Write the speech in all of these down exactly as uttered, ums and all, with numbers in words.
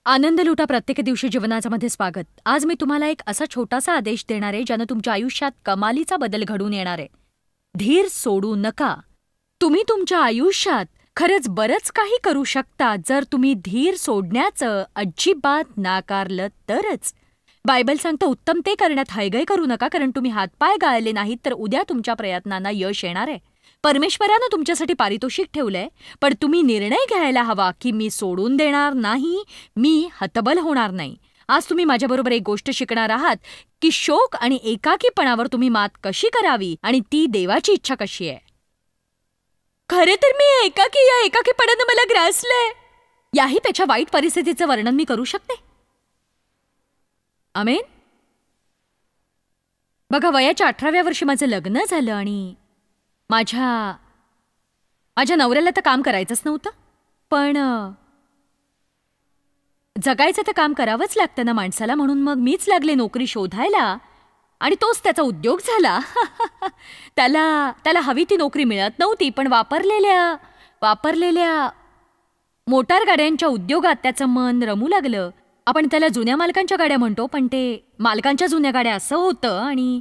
आनंद लुटा प्रत्येक दिवशी जीवनाचा मध्ये स्वागत। आज मी तुम्हाला एक असा छोटासा आदेश देणार आहे ज्याने तुमच्या आयुष्यात कमालीचा बदल घडून येणार आहे। धीर सोडू नका। तुम्ही तुमच्या आयुष्यात खरंच बरंच काही करू शकता जर तुम्ही धीर सोडण्याचं अजिबात नाकारलं तरच। बायबल सांगतं उत्तम ते करण्यात हयगय करू नका, कारण तुम्ही हातपाय गाळले नाहीत तर उद्या तुमच्या प्रयत्नांना यश येणार आहे। परमेश्वरानं तुमच्यासाठी पारितोषिक ठेवलंय, पण तुम्ही निर्णय घ्यायला हवा की मी सोडून देणार नाही, मी हतबल होणार नाही। आज तुम्ही माझ्याबरोबर एक गोष्ट शिकणार आहात की शोक आणि एकाकीपणावर तुम्ही मात कशी करावी आणि ती देवाची इच्छा कशी आहे। खरे तर मी एकाकी या एकाकीपणानं मला ग्रासलंय। याही पेक्षा वाईट परिस्थितीचं वर्णन मी करू शकते। आमेन। बघा, वयाच्या अठराव्या वर्षी माझं लग्न झालं आणि माझ्या माझ्या नवऱ्याला तर काम करायचंच नव्हतं, पण जगायचं तर काम करावंच लागतं ना माणसाला, म्हणून मग मीच लागले नोकरी शोधायला आणि तोच त्याचा उद्योग झाला। त्याला त्याला हवी ती नोकरी मिळत नव्हती, पण वापरलेल्या वापरलेल्या मोटार गाड्यांच्या उद्योगात त्याचं मन रमू लागलं। आपण त्याला जुन्या मालकांच्या गाड्या म्हणतो, पण ते मालकांच्या जुन्या गाड्या असं होतं। आणि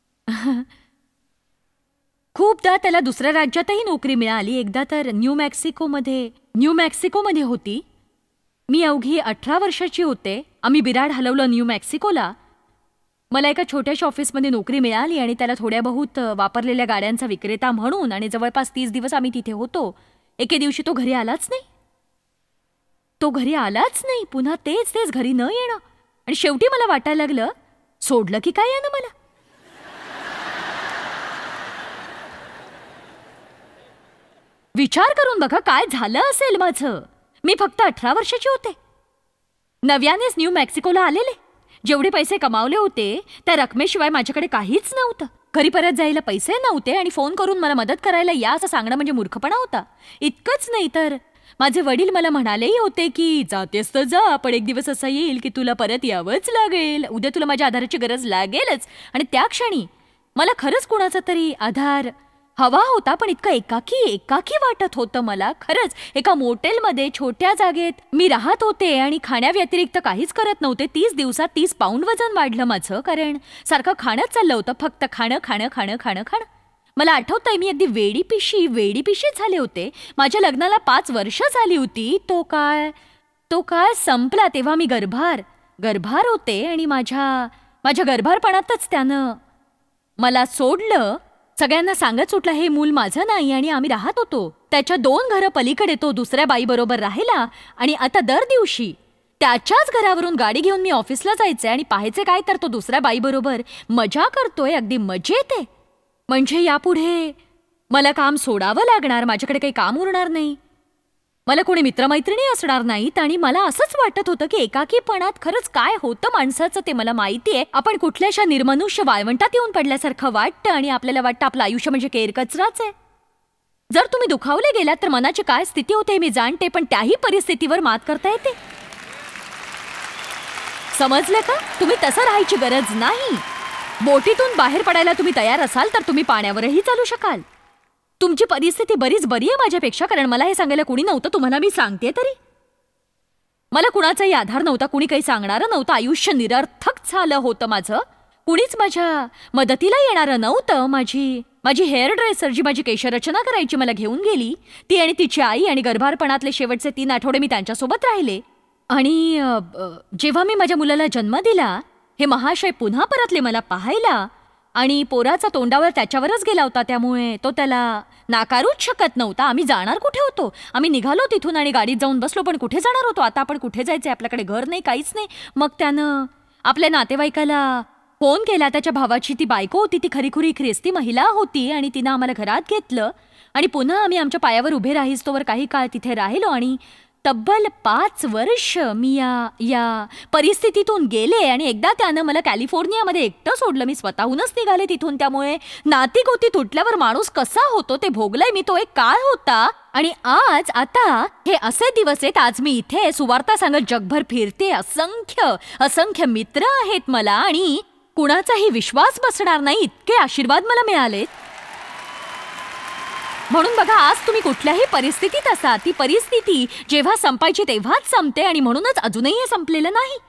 खूपदा त्याला दुसऱ्या राज्यातही नोकरी मिळाली। एकदा तर न्यू मेक्सिकोमध्ये न्यू मेक्सिकोमध्ये होती। मी अवघी अठरा वर्षाची होते। आम्ही बिराड हलवलं न्यू मेक्सिकोला। मला एका छोट्याशा ऑफिसमध्ये नोकरी मिळाली आणि त्याला थोड्या बहुत वापरलेल्या गाड्यांचा विक्रेता म्हणून, आणि जवळपास तीस दिवस आम्ही तिथे होतो। एके दिवशी तो घरी आलाच नाही तो घरी आलाच नाही पुन्हा तेच तेच घरी न येणं, आणि शेवटी मला वाटायला लागलं सोडलं की काय यानं मला। विचार करून बघा काय झालं असेल माझं। मी फक्त अठरा वर्षाची होते, नव्यानेच न्यू मेक्सिकोला आलेले। जेवढे पैसे कमावले होते त्या रकमेशिवाय माझ्याकडे काहीच नव्हतं। घरी परत जायला पैसे नव्हते आणि फोन करून मला मदत करायला या असं सांगणं म्हणजे मूर्खपणा होता। इतकंच नाही तर माझे वडील मला म्हणालेही होते की जातेस तर जा, पण एक दिवस असा येईल की तुला परत यावंच लागेल, उद्या तुला माझ्या आधाराची गरज लागेलच। आणि त्या क्षणी मला खरंच कुणाचा तरी आधार हवा होता, पण इतकं एकाकी एकाकी वाटत होतं मला। खरंच एका मोटेलमध्ये छोट्या जागेत मी राहत होते आणि खाण्याव्यतिरिक्त काहीच करत नव्हते। तीस दिवसात तीस पाऊंड वजन वाढलं माझं, कारण सारखं खाणंच चाललं होतं, फक्त खाणं खाणं खाणं खाणं खाणं। मला आठवतंय मी अगदी वेडी पिशी वेडी पिशीच झाले होते। माझ्या लग्नाला पाच वर्ष झाली होती। तो काळ तो काळ संपला तेव्हा मी गर्भार गर्भार होते आणि माझ्या माझ्या गर्भारपणातच त्यानं मला सोडलं। सगळ्यांना सांगत सुटलं हे मूल माझं नाही, आणि आम्ही राहत होतो त्याच्या दोन घरं पलीकडे तो दुसऱ्या बाईबरोबर राहिला। आणि आता दर दिवशी त्याच्याच घरावरून गाडी घेऊन मी ऑफिसला जायचे आणि पाहायचे काय तर तो दुसऱ्या बाईबरोबर मजा करतोय, अगदी मजेत आहे। म्हणजे यापुढे मला काम सोडावं लागणार, माझ्याकडे काही काम उरणार नाही, मला कोणी मित्रमैत्रिणी असणार नाहीत। आणि मला असंच वाटत होतं की एकाकीपणात खरंच काय होतं माणसाचं ते मला माहिती आहे। आपण कुठल्याशा निर्मनुष्य वाळवंटात येऊन पडल्यासारखं वाटतं आणि आपल्याला वाटतं आपलं आयुष्य म्हणजे केर कचराच आहे। जर तुम्ही दुखावले गेलात तर मनाची काय स्थिती होते हे मी जाणते, पण त्याही परिस्थितीवर मात करता येते। समजलं का? तुम्ही तसं राहायची गरज नाही। बोटीतून बाहेर पडायला तुम्ही तयार असाल तर तुम्ही पाण्यावरही चालू शकाल। तुमची परिस्थिती बरीच बरी आहे माझ्यापेक्षा, कारण मला हे सांगायला कुणी नव्हतं। तुम्हाला मी सांगते तरी, मला कुणाचाही आधार नव्हता, कुणी काही सांगणारं नव्हतं। आयुष्य निरर्थक झालं होतं माझं। कुणीच माझ्या मदतीला येणारं नव्हतं। माझी माझी हेअर ड्रेसर जी माझी केशरचना करायची मला घेऊन गेली, ती आणि तिची आई, आणि गर्भारपणातले शेवटचे तीन आठवडे मी त्यांच्यासोबत राहिले। आणि जेव्हा मी माझ्या मुलाला जन्म दिला हे महाशय पुन्हा परतले मला पाहायला, आणि पोराचा तोंडावर त्याच्यावरच गेला होता, त्यामुळे तो त्याला नाकारूच शकत नव्हता। आम्ही जाणार कुठे होतो? आम्ही निघालो तिथून आणि गाडीत जाऊन बसलो, पण कुठे जाणार होतो? आता आपण कुठे जायचंय? आपल्याकडे घर नाही, काहीच नाही। मग त्यानं आपल्या नातेवाईकाला फोन केला। त्याच्या भावाची ती बायको होती, ती खरीखुरी ख्रिस्ती महिला होती, आणि तिनं आम्हाला घरात घेतलं आणि पुन्हा आम्ही आमच्या पायावर उभे राहिस्तोवर काही काळ तिथे राहिलो। आणि तब्बल पाच वर्ष मी या या परिस्थितीतून गेले, आणि एकदा त्यानं मला कॅलिफोर्नियामध्ये एकटं सोडलं। मी स्वतःहूनच निघाले तिथून, त्यामुळे नाती गोती तुटल्यावर माणूस कसा होतो ते भोगलाय मी। तो एक काळ होता, आणि आज आता हे असे दिवस आहेत, आज मी इथे सुवार्ता सांगत जगभर फिरते। असंख्य असंख्य मित्र आहेत मला, आणि कुणाचाही विश्वास बसणार नाही इतके आशीर्वाद मला मिळालेत। म्हणून बघा, आज तुम्ही कुठल्याही परिस्थितीत असा, ती परिस्थिती जेव्हा संपायची तेव्हाच संपते आणि म्हणूनच अजूनही हे संपलेलं नाही.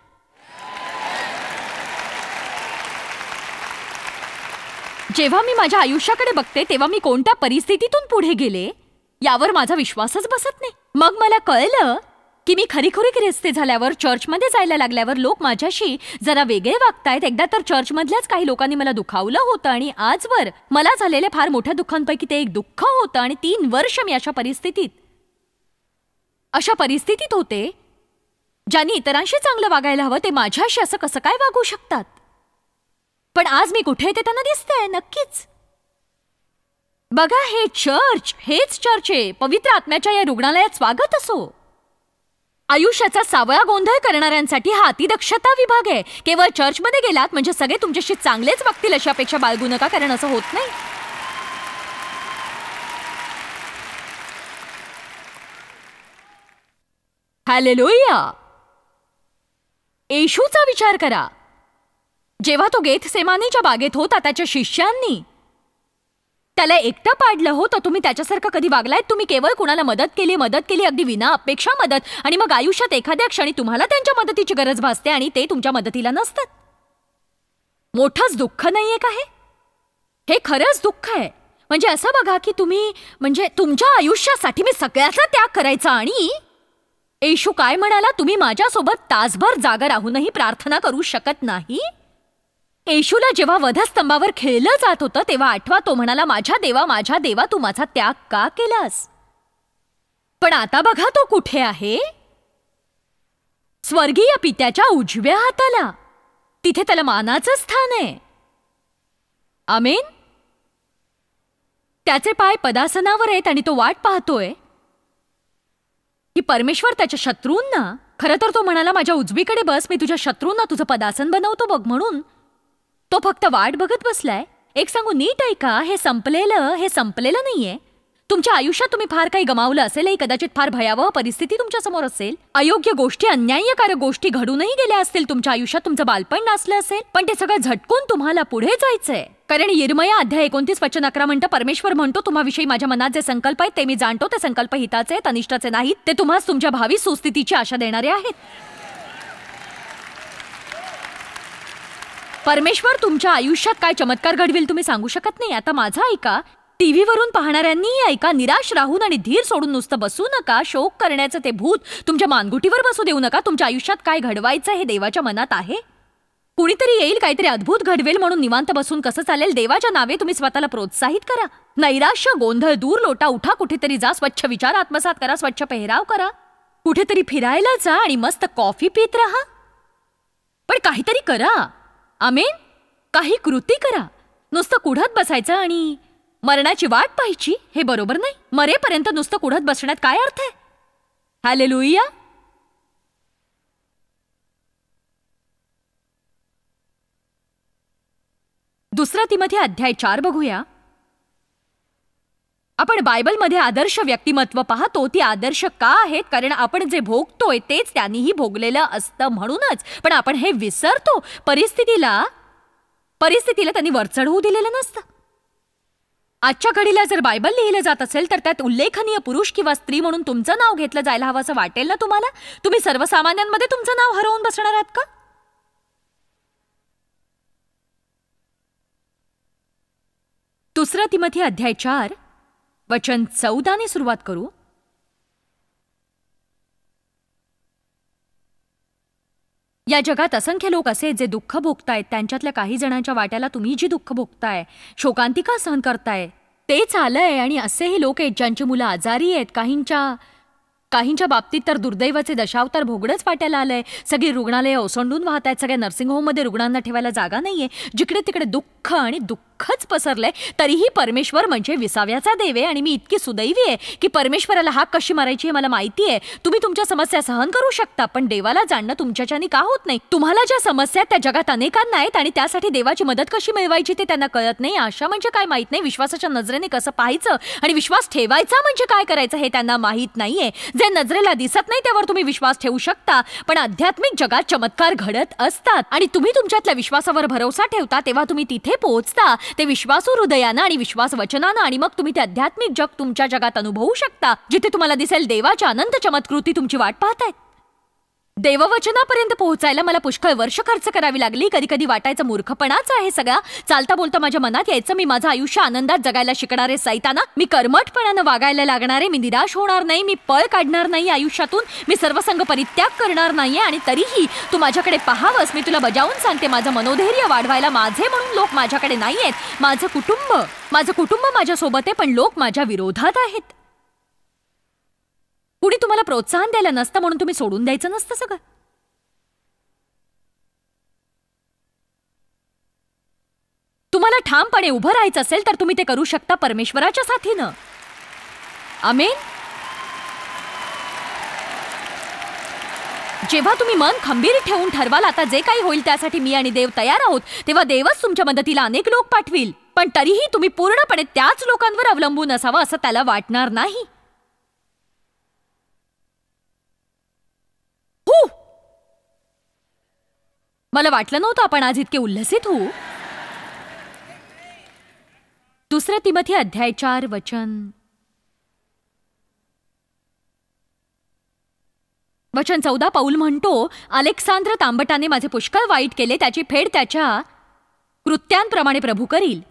जेव्हा मी माझ्या आयुष्याकडे बघते तेव्हा मी कोणत्या परिस्थितीतून पुढे गेले यावर माझा विश्वासच बसत नाही. मग मला कळलं की मी खरीखुरी ख्रिस्ती झाल्यावर, चर्चमध्ये जायला लागल्यावर लोक माझ्याशी जरा वेगळे वागतायत. एकदा तर चर्चमधल्याच काही लोकांनी मला दुखावलं होतं आणि आजवर मला झालेल्या फार मोठ्या दुःखांपैकी ते एक दुःख होतं. आणि तीन वर्ष मी अशा परिस्थितीत अशा परिस्थितीत होते ज्यांनी इतरांशी चांगलं वागायला हवं ते माझ्याशी असं कसं काय वागू शकतात. पण आज मी कुठे ते त्यांना दिसतंय नक्कीच. बघा, हे चर्च हेच चर्च आहे. पवित्र आत्म्याच्या या रुग्णालयात स्वागत असो. आयुष्याचा सावळा गोंधळ करणाऱ्यांसाठी हा अतिदक्षता विभाग आहे. केवळ चर्चमध्ये गेलात म्हणजे सगळे तुमच्याशी चांगलेच वागतील अशी अपेक्षा बाळगू नका, कारण असं होत नाही. हालेलुया. येशूचा विचार करा. जेव्हा तो गेथसेमानीच्या बागेत होता, त्याच्या शिष्यांनी त्याला एकटं पाडलं हो, तर तुम्ही त्याच्यासारखं कधी वागलायत? तुम्ही केवळ कुणाला मदत केली मदत केली अगदी विना अपेक्षा मदत, आणि मग आयुष्यात एखाद्या क्षणी तुम्हाला त्यांच्या मदतीची गरज भासते आणि ते तुमच्या मदतीला नसतात. मोठंच दुःख नाहीये का हे? हे खरंच दुःख आहे. म्हणजे असं बघा की तुम्ही म्हणजे तुमच्या आयुष्यासाठी मी सगळ्याचा त्याग करायचा, आणि येशू काय म्हणाला? तुम्ही माझ्यासोबत तासभर जागा राहूनही प्रार्थना करू शकत नाही? येशूला जेव्हा वधस्तंभावर खेळलं जात होतं तेव्हा आठवा, तो म्हणाला, माझ्या देवा माझ्या देवा तू माझा त्याग का केलास? पण आता बघा तो कुठे आहे? स्वर्गीय पित्याच्या उजव्या हाताला. तिथे त्याला मानाचं स्थान आहे. आमेन. त्याचे पाय पदासनावर आहेत आणि तो वाट पाहतोय की परमेश्वर त्याच्या शत्रूंना, खरं तर तो म्हणाला, माझ्या उजवीकडे बस, मी तुझ्या शत्रूंना तुझं पदासन बनवतो बघ. म्हणून तो फक्त वाट बघत बसलाय. एक सांगू, नीट ऐका, हे संपलेलं हे संपलेलं नाहीये. तुमच्या आयुष्यात तुम्ही फार काही गमावलं असेल, कदाचित फार भयावह परिस्थिती तुमच्या समोर असेल, अयोग्य गोष्टी, अन्यायकारक गोष्टी घडूनही गेल्या असतील तुमच्या आयुष्यात, तुमचं बालपण नासलं असेल, पण ते सगळं झटकून तुम्हाला पुढे जायचंय. कारण यिर्मया अध्याय एकोणतीस वचन अकरा म्हणतं, परमेश्वर म्हणतो, तुम्हाविषयी माझ्या मनात जे संकल्प आहेत ते मी जाणतो. ते संकल्प हिताचे आहेत, अनिष्टाचे नाहीत. ते तुम्हाला तुमच्या भावी सुस्थितीची आशा देणारे आहेत. परमेश्वर तुमच्या आयुष्यात काय चमत्कार घडवेल तुम्ही सांगू शकत नाही. आता माझा ऐका, टीव्हीवरून पाहणाऱ्यांनीही ऐका. निराश राहून आणि धीर सोडून नुसतं बसू नका. शोक करण्याचं ते भूत तुमच्या मानगुटीवर बसू देऊ नका. तुमच्या आयुष्यात काय घडवायचं हे देवाच्या मनात आहे. कुणीतरी येईल, काहीतरी अद्भुत घडवेल म्हणून निवांत बसून कसं चालेल? देवाच्या नावे तुम्ही स्वतःला प्रोत्साहित करा. नैराश्य गोंधळ दूर लोटा. उठा, कुठेतरी जा, स्वच्छ विचार आत्मसात करा, स्वच्छ पेहराव करा, कुठेतरी फिरायला जा आणि मस्त कॉफी पीत राहा. पण काहीतरी करा. आमेन. काही कृती करा. नुसतं कुढत बसायचं आणि मरणाची वाट पाहायची हे बरोबर नाही. मरेपर्यंत नुसतं कुढत बसण्यात काय अर्थ आहे? हालेलुया. दुसरा तिमोथी अध्याय चार बघूया. आपण बायबलमध्ये आदर्श व्यक्तिमत्व पाहतो. ती आदर्श का आहेत? कारण आपण जे भोगतोय तेच त्यांनीही भोगलेलं असतं म्हणूनच. पण आपण हे विसरतो. परिस्थितीला परिस्थितीला त्यांनी वरचढ होऊ दिलेलं नसतं. आजच्या घडीला जर बायबल लिहिलं जात असेल तर त्यात उल्लेखनीय पुरुष किंवा स्त्री म्हणून तुमचं नाव घेतलं जायला हवं असं वाटेल ना तुम्हाला? तुम्ही सर्वसामान्यांमध्ये तुमचं नाव हरवून बसणार आहात का? दुसरा तिमोथी अध्याय चार वचन चौदाने सुरुवात करू. या जगात असंख्य लोक असे जे दुःख भोगतायत. त्यांच्यातल्या काही जणांच्या वाट्याला तुम्ही जी दुःख भोगताय, शोकांतिका सहन करताय, तेच आलंय. आणि असेही लोक आहेत ज्यांची मुलं आजारी आहेत. काहींच्या काहींच्या बाबतीत तर दुर्दैवाचे दशावतार भोगडंच वाट्याला आलंय. सगळी रुग्णालये ओसंडून वाहत आहेत. सगळ्या नर्सिंग होममध्ये रुग्णांना ठेवायला जागा नाहीये. जिकडे तिकडे दुःख आणि दुःखच पसरलंय. तरीही परमेश्वर म्हणजे विसाव्याचा देव आहे. आणि मी इतकी सुदैवी आहे की परमेश्वराला हाक कशी मारायची हे मला माहिती आहे. तुम्ही तुमच्या समस्या सहन करू शकता, पण देवाला जाणणं तुमच्याच्यानी का होत नाही? तुम्हाला ज्या समस्या त्या जगात अनेकांना आहेत आणि त्यासाठी देवाची मदत कशी मिळवायची ते त्यांना कळत नाही. आशा म्हणजे काय माहित नाही. विश्वासाच्या नजरेने कसं पाहायचं आणि विश्वास ठेवायचा म्हणजे काय करायचं हे त्यांना माहित नाहीये. जे नजरेला दिसत नाही त्यावर तुम्ही विश्वास ठेवू शकता, पण आध्यात्मिक जगात चमत्कार घडत असतात आणि तुम्ही तुमच्यातल्या विश्वासावर भरोसा ठेवता तेव्हा तुम्ही तिथे पोहोचता ते विश्वासू हृदयानं आणि विश्वास वचनानं, आणि मग तुम्ही ते आध्यात्मिक जग तुमच्या जगात अनुभवू शकता, जिथे तुम्हाला दिसेल देवाच्या अनंत चमत्कृती तुमची वाट पाहतायत. देववचनापर्यंत पोहोचायला मला पुष्कळ वर्ष खर्च करावी लागली. कधी कधी वाटायचं मूर्खपणाच आहे सगळा. चालता बोलता माझ्या मनात यायचं, मी माझं आयुष्य आनंदात जगायला शिकणारे सैताना, मी कर्मठपणानं वागायला लागणारे, मी निराश होणार नाही, मी पळ काढणार नाही आयुष्यातून, मी सर्वसंग परित्याग करणार नाहीये. आणि तरीही तू माझ्याकडे पाहावंस. मी तुला बजावून सांगते, माझं मनोधैर्य वाढवायला माझे म्हणून लोक माझ्याकडे नाहीयेत. माझं कुटुंब माझं कुटुंब माझ्यासोबत आहे, पण लोक माझ्या विरोधात आहेत. कुणी तुम्हाला प्रोत्साहन द्यायला नसतं म्हणून तुम्ही सोडून द्यायचं नसतं सगळं. तुम्हाला ठामपणे उभं राहायचं असेल तर तुम्ही ते करू शकता परमेश्वराच्या साथीनं. आमेन. जेव्हा तुम्ही मन खंबीर ठेवून ठरवाल आता जे काही होईल त्यासाठी मी आणि देव तयार आहोत, तेव्हा देवच तुमच्या मदतीला अनेक लोक पाठविल. पण तरीही तुम्ही पूर्णपणे त्याच लोकांवर अवलंबून असावं असं त्याला वाटणार नाही. मला वाटलं नव्हतं आपण आज इतके उल्हसित होऊ. दुसरं तिमोथी अध्याय चार वचन वचन चौदा. पौल म्हणतो, अलेक्सांद्र तांबटाने माझे पुष्कळ वाईट केले, त्याची फेड त्याच्या कृत्यांप्रमाणे प्रभू करील.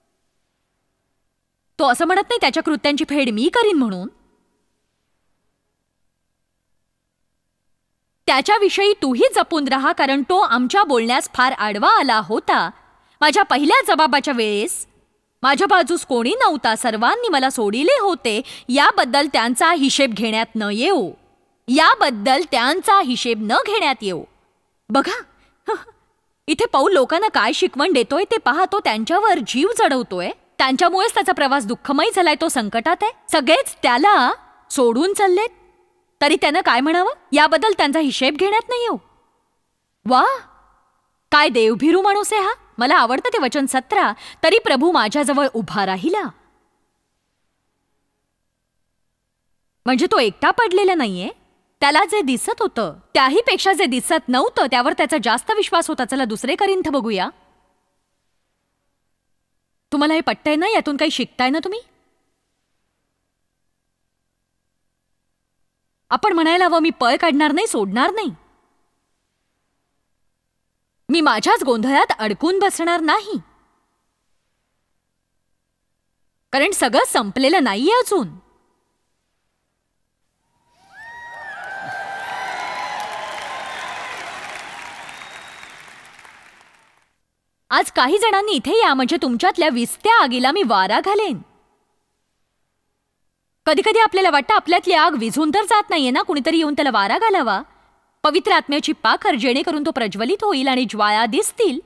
तो असं म्हणत नाही त्याच्या कृत्यांची फेड मी करीन म्हणून. त्याच्याविषयी तूही जपून राहा, कारण तो आमच्या बोलण्यास फार आडवा आला होता. माझ्या पहिल्या जबाबाच्या वेळेस माझ्या बाजूस कोणी नव्हता, सर्वांनी मला सोडिले होते. याबद्दल त्यांचा हिशेब घेण्यात न येऊ याबद्दल त्यांचा हिशेब न घेण्यात येऊ. बघा इथे पौल लोकांना काय शिकवण देतोय ते पहा. तो त्यांच्यावर जीव जडवतोय, त्यांच्यामुळेच त्याचा प्रवास दुःखमय झालाय, तो संकटात आहे. सगळेच त्याला सोडून चाललेत, तरी त्यानं काय म्हणावं? याबद्दल त्यांचा हिशेब घेण्यात नाही येऊ. वा, काय देवभिरू माणूस आहे हा. मला आवडतं ते वचन सतरा. तरी प्रभू माझ्याजवळ उभा राहिला. म्हणजे तो एकटा पडलेला नाहीये. त्याला जे दिसत होतं त्याही पेक्षा जे दिसत नव्हतं त्यावर त्याचा जास्त विश्वास होता. चला दुसरे करिंथ बघूया. तुम्हाला हे पटतंय ना? यातून काही शिकताय ना तुम्ही? आपण म्हणायला हवं, मी पळ काढणार नाही, सोडणार नाही, मी माझ्याच गोंधळात अडकून बसणार नाही, कारण सगळं संपलेलं नाहीये अजून. आज काही जणांनी इथे या, म्हणजे तुमच्यातल्या विस्त्या आगीला मी वारा घालेन. कधी कधी आपल्याला वाटतं आपल्यातली आग विझून तर जात नाहीये ना, कुणीतरी येऊन त्याला वारा घालावा. पवित्र आत्म्याची पाखर, जेणेकरून तो प्रज्वलित होईल आणि ज्वाळा दिसतील.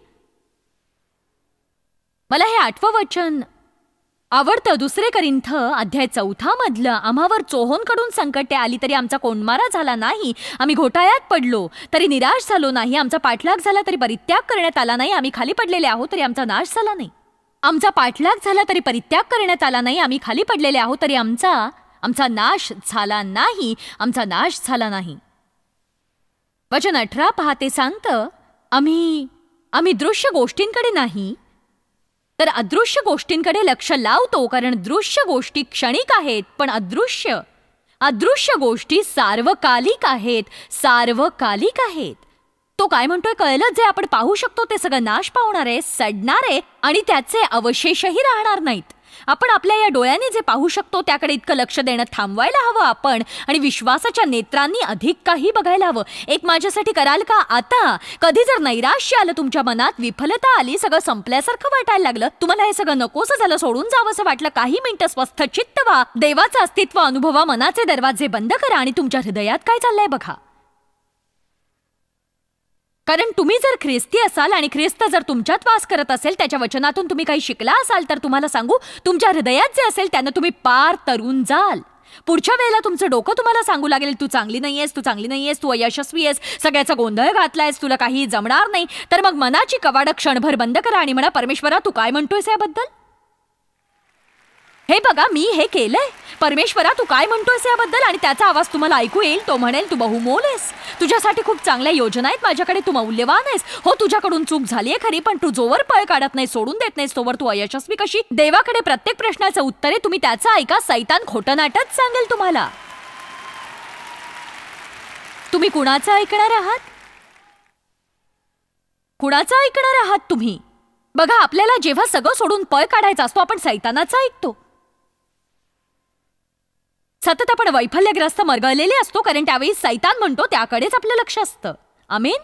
मला हे आठवं वचन आवडतं. दुसरे करिंथ अध्याय चौथा मधलं. आम्हावर चोहोनकडून संकटे आली तरी आमचा कोंडमारा झाला नाही. आम्ही घोटाळ्यात पडलो तरी निराश झालो नाही. आमचा पाठलाग झाला तरी परित्याग करण्यात आला नाही. आम्ही खाली पडलेले आहोत तरी आमचा नाश झाला नाही. आमचा पाठलाग झाला तरी परित्याग करण्यात आला नाही. आम्ही खाली पडलेले आहोत तरी आमचा आमचा नाश झाला नाही. आमचा नाश झाला नाही. वचन अठरा पहा, ते सांगतं, आम्ही आम्ही दृश्य गोष्टींकडे नाही तर अदृश्य गोष्टींकडे लक्ष लावतो, कारण दृश्य गोष्टी क्षणिक आहेत पण अदृश्य अदृश्य गोष्टी सार्वकालिक आहेत. सार्वकालिक आहेत. तो काय म्हणतोय कळलं? जे आपण पाहू शकतो ते सगळं नाश पावणार आहे, सडणार आहे आणि त्याचे अवशेषही राहणार नाहीत. आपण आपल्या या डोळ्याने जे पाहू शकतो त्याकडे इतकं लक्ष देणं थांबवायला हवं आपण, आणि विश्वासाच्या नेत्रांनी अधिक काही बघायला हवं. एक माझ्यासाठी कराल का आता? कधी जर नैराश्य आलं तुमच्या मनात, विफलता आली, सगळं संपल्यासारखं वाटायला लागलं, तुम्हाला हे सगळं नकोसं झालं, सोडून जावं असं वाटलं, काही मिनिटं स्वस्थ चित्त व्हा, देवाचं अस्तित्व अनुभवा, मनाचे दरवाजे बंद करा आणि तुमच्या हृदयात काय चाललंय बघा. कारण तुम्ही जर ख्रिस्ती असाल आणि ख्रिस्त जर तुमच्यात वास करत असेल, त्याच्या वचनातून तुम्ही काही शिकला असाल, तर तुम्हाला सांगू, तुमच्या हृदयात जे असेल त्यानं तुम्ही पार तरून जाल. पुढच्या वेळेला तुमचं डोकं तुम्हाला सांगू लागेल, तू चांगली नाहीयेस, तू चांगली नाहीयेस, तू अयशस्वी आहेस, सगळ्याचा गोंधळ घातलायस, तुला काही जमणार नाही, तर मग मनाची कवाडं क्षणभर बंद करा आणि म्हणा, परमेश्वरा तू काय म्हणतोयस याबद्दल? हे बघा, मी हे केलंय. परमेश्वरा, तू काय म्हणतोयस याबद्दल? आणि त्याचा आवाज तुम्हाला ऐकू येईल. तो म्हणेल, तू बहुमोल आहेस, तुझ्यासाठी खूप चांगल्या योजना आहेत माझ्याकडे, तू मौल्यवान आहेस. हो, तुझ्याकडून चूक झालीये खरी, पण तू जोवर पळ काढत नाही, सोडून देत नाहीस, तोवर तू अयशस्वी कशी? देवाकडे प्रत्येक प्रश्नाचं उत्तर आहे, तुम्ही त्याचं ऐका. सैतान खोटं नाटच सांगेल तुम्हाला. तुम्ही कुणाचं ऐकणार आहात? कुणाचं ऐकणार आहात तुम्ही? बघा, आपल्याला जेव्हा सगळं सोडून पळ काढायचा असतो, आपण सैतानाचं ऐकतो. सतत आपण वैफल्यग्रस्त मरगळलेले असतो, कारण त्यावेळी सैतान म्हणतो त्याकडेच आपलं लक्ष असतं. आमेन.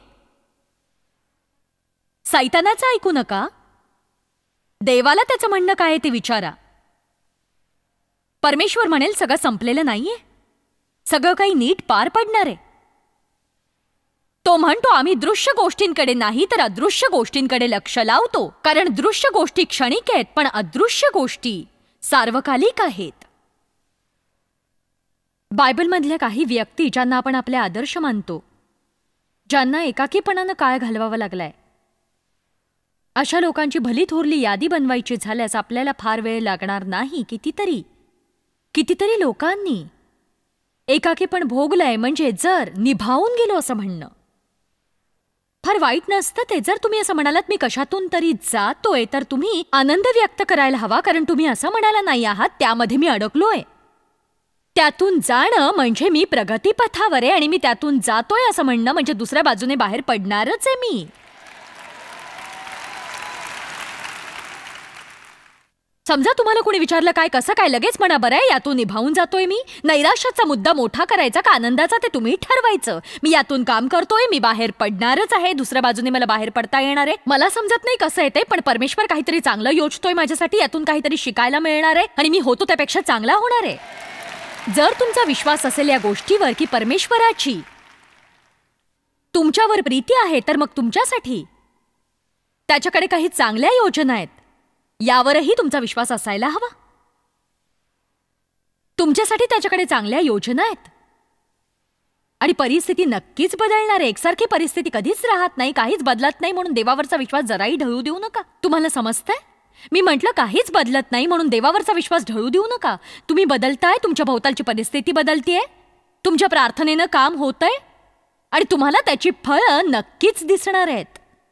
सैतानाचं ऐकू नका. देवाला त्याचं म्हणणं काय आहे ते विचारा. परमेश्वर म्हणेल, सगळं संपलेलं नाहीये, सगळं काही नीट पार पडणार आहे. तो म्हणतो, आम्ही दृश्य गोष्टींकडे नाही तर अदृश्य गोष्टींकडे लक्ष लावतो, कारण दृश्य गोष्टी क्षणिक आहेत, पण अदृश्य गोष्टी सार्वकालिक आहेत. बायबलमधल्या काही व्यक्ती ज्यांना आपण आपले आदर्श मानतो, ज्यांना एकाकीपणानं काळ घालवावा लागलाय, अशा लोकांची भली थोरली यादी बनवायची झाल्यास आपल्याला फार वेळ लागणार नाही. कितीतरी कितीतरी लोकांनी एकाकीपण भोगलंय, म्हणजे जर निभावून गेलो असं म्हणणं फार वाईट नसतं ते. जर तुम्ही असं म्हणालात, मी कशातून तरी जातोय, तर तुम्ही आनंद व्यक्त करायला हवा, कारण तुम्ही असं म्हणाला नाही आहात, त्यामध्ये मी अडकलोय. त्यातून जाणं म्हणजे मी प्रगतीपथावर आहे, आणि मी त्यातून जातोय असं म्हणणं म्हणजे दुसऱ्या बाजूने बाहेर पडणारच आहे मी. समजा तुम्हाला कोणी विचारलं, काय कसं काय, लगेच म्हणा, बरं आहे, यातून निभावून जातोय मी. नैराश्याचा मुद्दा मोठा करायचा का आनंदाचा ते तुम्ही ठरवायचं. मी यातून काम करतोय, मी बाहेर पडणारच आहे, दुसऱ्या बाजूने मला बाहेर पडता येणार आहे. मला समजत नाही कसं येते, पण परमेश्वर काहीतरी चांगलं योजतोय माझ्यासाठी, यातून काहीतरी शिकायला मिळणार आहे, आणि मी होतो त्यापेक्षा चांगला होणार आहे. जर तुमचा विश्वास असेल या गोष्टीवर की परमेश्वराची तुमच्यावर प्रीती आहे, तर मग तुमच्यासाठी त्याच्याकडे काही चांगल्या योजना आहेत, यावरही तुमचा विश्वास असायला हवा. तुमच्यासाठी त्याच्याकडे चांगल्या योजना आहेत, आणि परिस्थिती नक्कीच बदलणार आहे. एकसारखी परिस्थिती कधीच राहत नाही, काहीच बदलत नाही म्हणून देवावरचा विश्वास जराही ढळू देऊ नका. तुम्हाला समजतंय? मी म्हटलं, काहीच बदलत नाही म्हणून देवावरचा विश्वास ढळू देऊ नका. तुम्ही बदलताय, तुमच्या भोवतालची परिस्थिती बदलतीये, तुमच्या प्रार्थनेनं काम होतंय, आणि तुम्हाला त्याची फळं नक्कीच दिसणार आहेत.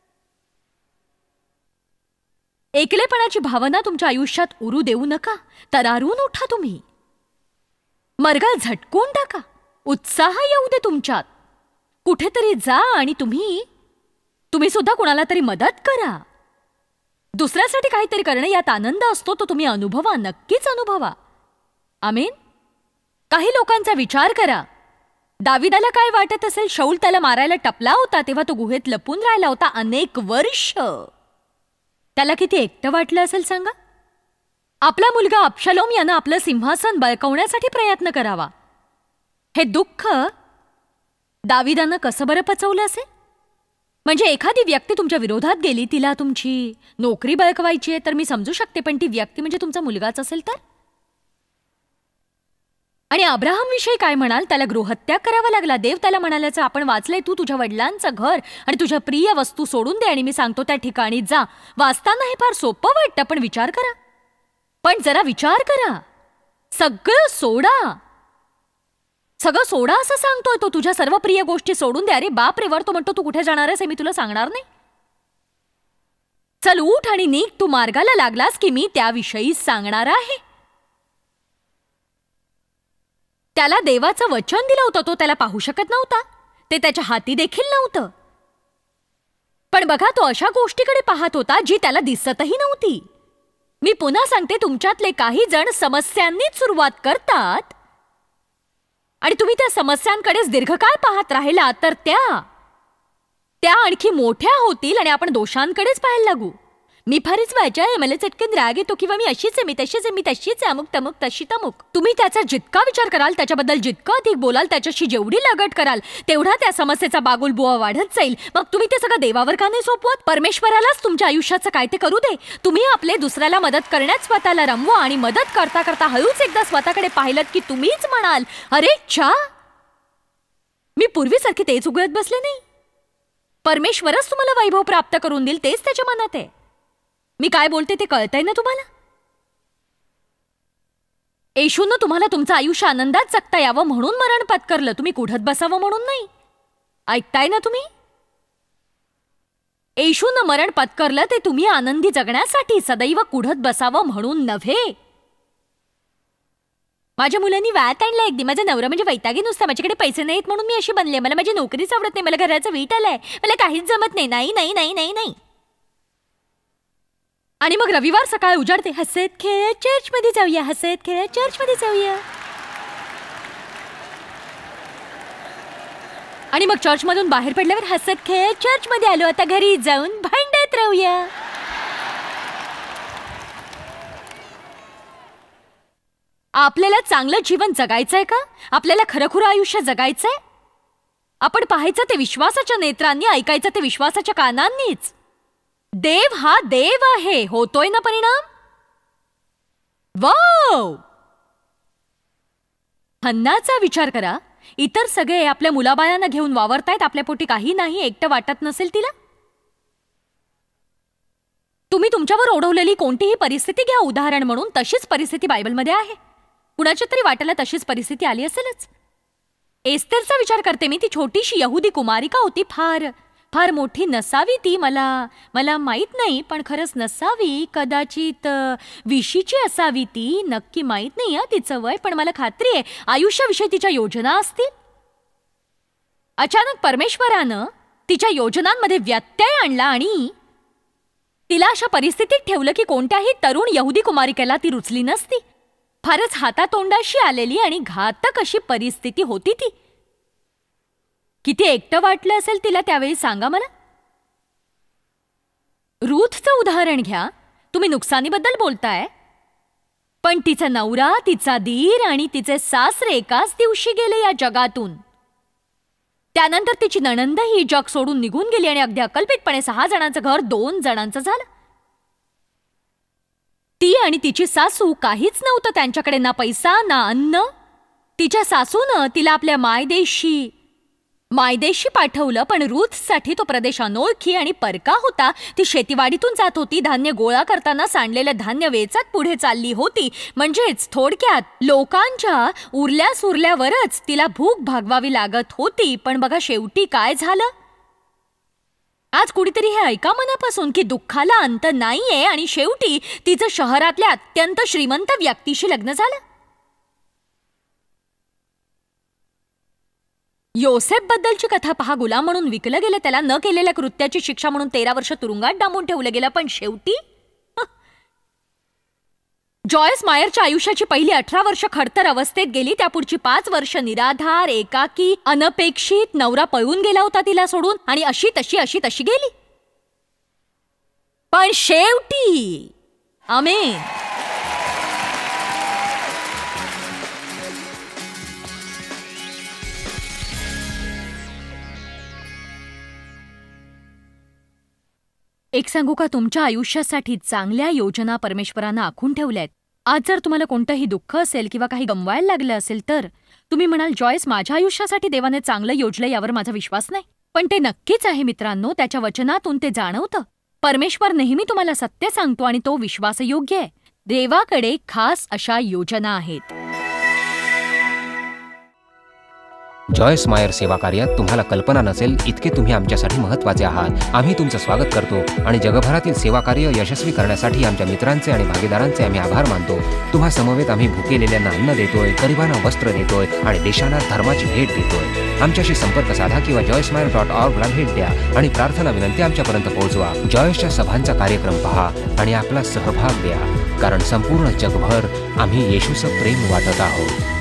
एकलेपणाची भावना तुमच्या आयुष्यात उरू देऊ नका. तरारून उठा तुम्ही. मरगळ झटकून टाका. उत्साह येऊ दे तुमच्यात. कुठेतरी जा आणि तुम्ही तुम्ही सुद्धा कुणाला तरी मदत करा. दुसऱ्यासाठी काहीतरी करणं यात आनंद असतो, तो तुम्ही अनुभवा, नक्कीच अनुभवा. आमेन. काही लोकांचा विचार करा. दाविदाला काय वाटत असेल? शौल त्याला मारायला टपला होता तेव्हा तो गुहेत लपून राहिला होता अनेक वर्ष. त्याला किती एकटं वाटलं असेल सांगा. आपला मुलगा अबशालोम यानं आपलं सिंहासन बळकावण्यासाठी प्रयत्न करावा. हे दुःख दाविदानं कसं बरं पचवलं असेल? म्हणजे एखादी व्यक्ती तुमच्या विरोधात गेली, तिला तुमची नोकरी बळकवायची आहे तर मी समजू शकते, पण ती व्यक्ती म्हणजे तुमचा मुलगाच असेल तर? आणि अब्राहम विषयी काय म्हणाल? त्याला गृहत्याग करावा लागला. देव त्याला म्हणाल्याचं आपण वाचलंय, तू तुझ्या वडिलांचं घर आणि तुझ्या प्रिय वस्तू सोडून दे आणि मी सांगतो त्या ठिकाणी जा. वाचताना हे फार सोपं वाटतं, पण विचार करा. पण जरा विचार करा. सगळं सोडा. सगळं सोडा असं सांगतोय तो. तुझ्या सर्व प्रिय गोष्टी सोडून दे. अरे बाप रे, वर तो म्हणतो तू कुठे जाणार आहेस हे मी तुला सांगणार नाही. चल उठ आणि निघ. तू मार्गाला लागलास की मी त्याविषयी सांगणार आहे. त्याला देवाचं वचन दिलं होतं, तो त्याला पाहू शकत नव्हता, ते त्याच्या हाती देखील नव्हतं. पण बघा, तो अशा गोष्टीकडे पाहत होता जी त्याला दिसतही नव्हती. मी पुन्हा सांगते, तुमच्यातले काही जण समस्यांनीच सुरुवात करतात आणि तुम्ही त्या समस्यांकडेच दीर्घकाळ पाहत राहिला तर त्या त्या आणखी मोठ्या होतील आणि आपण दोषांकडेच पाहायला लागू. मी फारच वाचा आहे, मला चटकन राग येतो, किंवा मी अशीच आहे, मी तशीच आहे, मी तशीच आहे, अमुक तमुक तशी तमुक. तुम्ही त्याचा जितका विचार कराल, त्याच्याबद्दल जितकं अधिक बोलाल, त्याच्याशी जेवढी लगट कराल, तेवढा त्या समस्येचा बागुलबुवा वाढत जाईल. मग तुम्ही ते सगळं देवावर का नाही सोपवत? परमेश्वरालाच तुमच्या आयुष्याचं काय ते करू दे. तुम्ही आपले दुसऱ्याला मदत करण्यात स्वतःला रमवा आणि मदत करता करता हळूच एकदा स्वतःकडे पाहिलं की तुम्हीच म्हणाल, अरे चा, मी पूर्वीसारखी तेच उघडत बसले नाही. परमेश्वरच तुम्हाला वैभव प्राप्त करून देईल, तेच त्याच्या मनात आहे. मी काय बोलते ते कळतंय ना तुम्हाला? येशूनं तुम्हाला तुमचं आयुष्य आनंदात जगता यावं म्हणून मरण पत्करलं, तुम्ही कुढत बसावं म्हणून नाही. ऐकताय ना तुम्ही? येशूनं मरण पत्करलं ते तुम्ही आनंदी जगण्यासाठी, सदैव कुढत बसावं म्हणून नव्हे. माझ्या मुलांनी वात आणला एकदी. माझा नवरा म्हणजे वैतागी नुसता. माझ्याकडे पैसे नाहीत म्हणून मी अशी बनले. मला माझी नोकरीच आवडत नाही. मला घराचं वीट आलंय. मला काहीच जमत नाही. नाही नाही नाही नाही नाही आणि मग रविवार सकाळ उजाडते. हसत खेळत चर्चमध्ये जाऊया, हसत खेळत चर्चमध्ये जाऊया. आणि मग चर्चमधून बाहेर पडल्यावर हसत खेळत चर्चमध्ये आलो, आता घरी जाऊन भांडत राहूया. आपल्याला चांगलं जीवन जगायचंय का? आपल्याला खरंखुरं आयुष्य जगायचंय? आपण पाहायचं ते विश्वासाच्या नेत्रांनी, ऐकायचं ते विश्वासाच्या कानांनीच. देव हा देव आहे. होतोय ना परिणाम? वाव! हन्नाचा विचार करा. इतर सगळे आपल्या मुलाबाळांना घेऊन वावरतायत, आपल्या पोटी काही नाही, एकटं वाटत नसेल तिला? तुम्ही तुमच्यावर ओढवलेली कोणतीही परिस्थिती घ्या उदाहरण म्हणून, तशीच परिस्थिती बायबलमध्ये आहे. कुणाच्या तरी वाट्याला तशीच परिस्थिती आली असेलच. एस्तेरचा विचार करते मी. ती छोटीशी यहुदी कुमारिका होती. फार फार मोठी नसावी ती, मला मला माहीत नाही, पण खरंच नसावी. कदाचित विशीची असावी ती, नक्की माहीत नाही हा तिचं वय, पण मला खात्री आहे आयुष्याविषयी तिच्या योजना असतील. अचानक परमेश्वरानं तिच्या योजनांमध्ये व्यत्यय आणला आणि तिला अशा परिस्थितीत ठेवलं की कोणत्याही तरुण यहुदी कुमारिकेला ती रुचली नसती. फारच हातातोंडाशी आलेली आणि घातक अशी परिस्थिती होती ती. किती एकटं वाटलं असेल तिला त्यावेळी सांगा मला. रूथचं उदाहरण घ्या. तुम्ही नुकसानीबद्दल बोलताय, पण तिचा नवरा, तिचा दीर आणि तिचे सासरे एकाच दिवशी गेले या जगातून. त्यानंतर तिची नणंद ही जग सोडून निघून गेली आणि अगदी अकल्पितपणे सहा जणांचं घर दोन जणांचं झालं. ती आणि तिची सासू, काहीच नव्हतं त्यांच्याकडे, ना पैसा ना अन्न. तिच्या सासूनं तिला आपल्या मायदेशी मायदेशी पाठवलं, पण रूथसाठी तो प्रदेश अनोळखी आणि परका होता. ती शेतीवाडीतून जात होती, धान्य गोळा करताना सांडलेलं धान्य वेचत पुढे चालली होती. म्हणजेच थोडक्यात लोकांच्या उरल्या सुरल्यावरच तिला भूक भागवावी लागत होती. पण बघा शेवटी काय झालं. आज कुठेतरी हे ऐका मनापासून की दुःखाला अंत नाहीये आणि शेवटी तिचं शहरातल्या अत्यंत श्रीमंत व्यक्तीशी लग्न झालं. योसेफ बद्दलची कथा पहा. गुलाम म्हणून विकलं गेलं, त्याला न केलेल्या कृत्याची शिक्षा म्हणून तेरा वर्ष तुरुंगात डांबून ठेवलं गेलं, पण शेवटी जॉयस मायरच्या आयुष्याची पहिली अठरा वर्ष खडतर अवस्थेत गेली. त्यापुढची पाच वर्ष निराधार, एकाकी, अनपेक्षित. नवरा पळून गेला होता तिला सोडून आणि अशी तशी अशी तशी गेली. पण शेवटी आमेन. एक सांगू का, तुमच्या आयुष्यासाठी चांगल्या योजना परमेश्वरानं आखून ठेवल्यात. आज जर तुम्हाला कोणतंही दुःख असेल किंवा काही गमवायला लागलं असेल तर तुम्ही म्हणाल, जॉयस माझ्या आयुष्यासाठी देवाने चांगलं योजलं यावर माझा विश्वास नाही. पण ते नक्कीच आहे मित्रांनो. त्याच्या वचनातून ते जाणवतं. परमेश्वर नेहमी तुम्हाला सत्य सांगतो आणि तो विश्वासयोग्य आहे. देवाकडे खास अशा योजना आहेत. जॉयस मायर सेवा कार्यात तुम्हाला कल्पना नसेल इतके तुम्ही आमच्यासाठी महत्त्वाचे आहात. आम्ही तुमचं स्वागत करतो आणि जगभरातील सेवा कार्य यशस्वी करण्यासाठी आमच्या मित्रांचे आणि भागीदारांचे आम्ही आभार मानतो. तुम्हा समवेत आम्ही भुकेलेल्यांना अन्न देतोय, गरिबांना वस्त्र देतोय आणि देशांना धर्माची भेट देतोय. आमच्याशी संपर्क साधा किंवा जॉयस मायर डॉट ऑर्गला भेट द्या आणि प्रार्थना विनंती आमच्यापर्यंत पोहोचवा. जॉयसच्या सभांचा कार्यक्रम पहा आणि आपला सहभाग द्या, कारण संपूर्ण जगभर आम्ही येशूचं प्रेम वाटत आहोत.